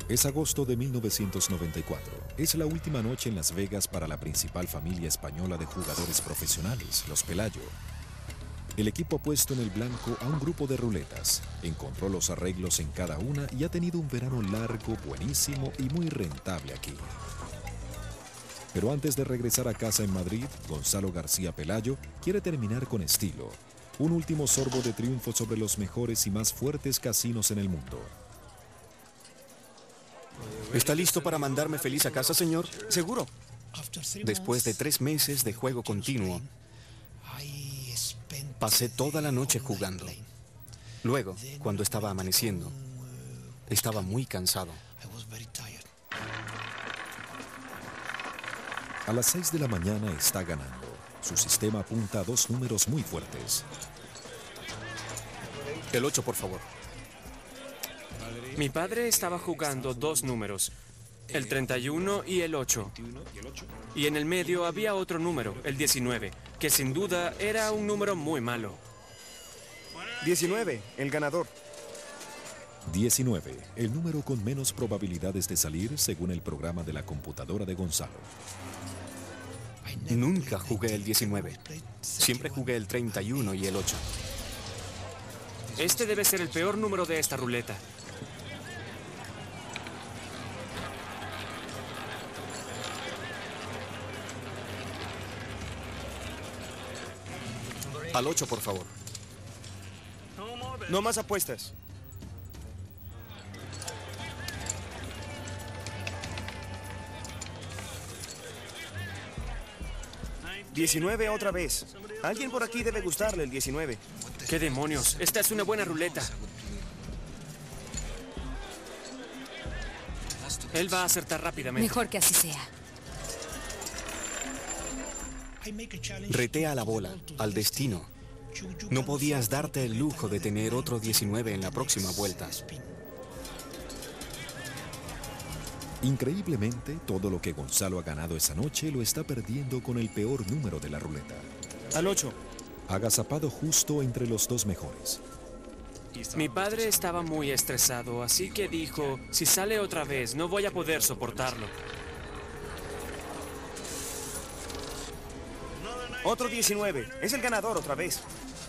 Es agosto de 1994. Es la última noche en Las Vegas para la principal familia española de jugadores profesionales, los Pelayo. El equipo ha puesto en el blanco a un grupo de ruletas, encontró los arreglos en cada una y ha tenido un verano largo, buenísimo y muy rentable aquí. Pero antes de regresar a casa en Madrid, Gonzalo García Pelayo quiere terminar con estilo. Un último sorbo de triunfo sobre los mejores y más fuertes casinos en el mundo. ¿Está listo para mandarme feliz a casa, señor? Seguro. Después de 3 meses de juego continuo, pasé toda la noche jugando. Luego, cuando estaba amaneciendo, estaba muy cansado. A las 6 de la mañana está ganando. Su sistema apunta a 2 números muy fuertes. El 8, por favor. Mi padre estaba jugando 2 números, el 31 y el 8. Y en el medio había otro número, el 19, que sin duda era un número muy malo. 19, el ganador. 19, el número con menos probabilidades de salir según el programa de la computadora de Gonzalo. Nunca jugué el 19. Siempre jugué el 31 y el 8. Este debe ser el peor número de esta ruleta. Al 8, por favor. No más apuestas. $19 otra vez. Alguien por aquí debe gustarle el 19. ¡Qué demonios! Esta es una buena ruleta. Él va a acertar rápidamente. Mejor que así sea. Reté a la bola, al destino. No podías darte el lujo de tener otro 19 en la próxima vuelta. Increíblemente, todo lo que Gonzalo ha ganado esa noche lo está perdiendo con el peor número de la ruleta. Al 8. Agazapado justo entre los 2 mejores. Mi padre estaba muy estresado, así que dijo, si sale otra vez, no voy a poder soportarlo. Otro 19. Es el ganador otra vez.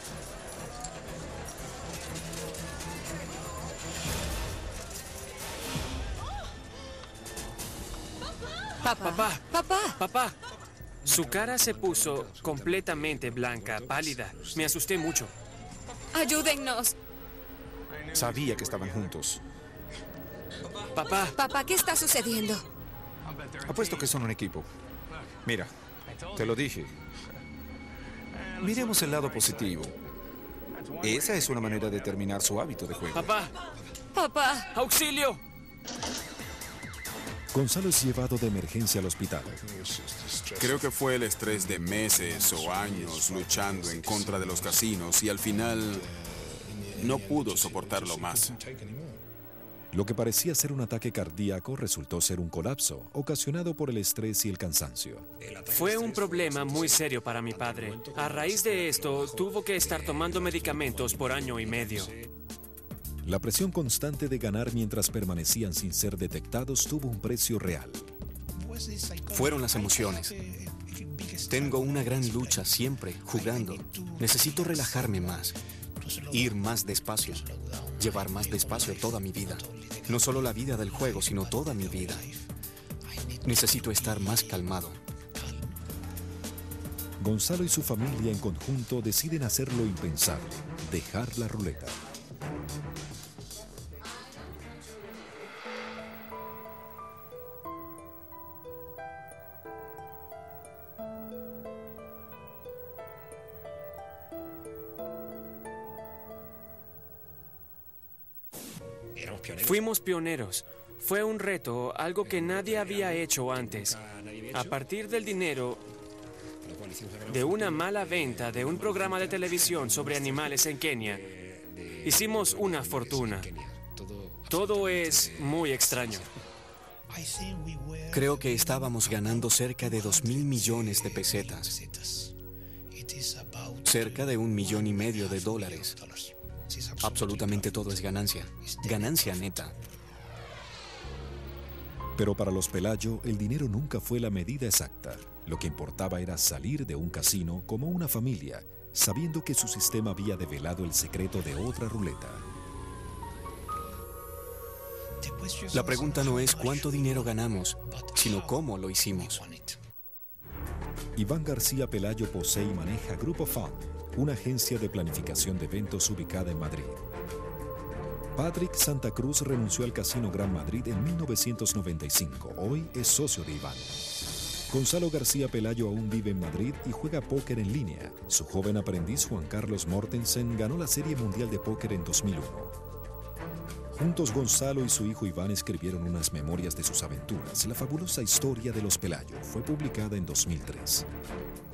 Papá, Papá. papá. Su cara se puso completamente blanca, pálida. Me asusté mucho. Ayúdennos. Sabía que estaban juntos. Papá, Papá, ¿qué está sucediendo? Apuesto que son un equipo. Mira, te lo dije. Miremos el lado positivo. Esa es una manera de terminar su hábito de juego. papá, Papá. auxilio. Gonzalo es llevado de emergencia al hospital. Creo que fue el estrés de meses o años luchando en contra de los casinos y al final no pudo soportarlo más. Lo que parecía ser un ataque cardíaco resultó ser un colapso, ocasionado por el estrés y el cansancio. Fue un problema muy serio para mi padre. A raíz de esto, tuvo que estar tomando medicamentos por 1 año y medio. La presión constante de ganar mientras permanecían sin ser detectados tuvo un precio real. Fueron las emociones. Tengo una gran lucha siempre jugando. Necesito relajarme más, ir más despacio, llevar más despacio toda mi vida. No solo la vida del juego, sino toda mi vida. Necesito estar más calmado. Gonzalo y su familia en conjunto deciden hacer lo impensable, dejar la ruleta. Fuimos pioneros. Fue un reto, algo que nadie había hecho antes. A partir del dinero de una mala venta de un programa de televisión sobre animales en Kenia, hicimos una fortuna. Todo es muy extraño. Creo que estábamos ganando cerca de 2.000 millones de pesetas. Cerca de $1,5 millones de dólares. Absolutamente todo es ganancia. Ganancia neta. Pero para los Pelayo, el dinero nunca fue la medida exacta. Lo que importaba era salir de un casino como una familia, sabiendo que su sistema había develado el secreto de otra ruleta. La pregunta no es cuánto dinero ganamos, sino cómo lo hicimos. Iván García Pelayo posee y maneja Grupo Fund, una agencia de planificación de eventos ubicada en Madrid. Patrick Santa Cruz renunció al Casino Gran Madrid en 1995. Hoy es socio de Iván. Gonzalo García Pelayo aún vive en Madrid y juega póker en línea. Su joven aprendiz Juan Carlos Mortensen ganó la Serie Mundial de Póker en 2001. Juntos, Gonzalo y su hijo Iván escribieron unas memorias de sus aventuras. La fabulosa historia de los Pelayo fue publicada en 2003.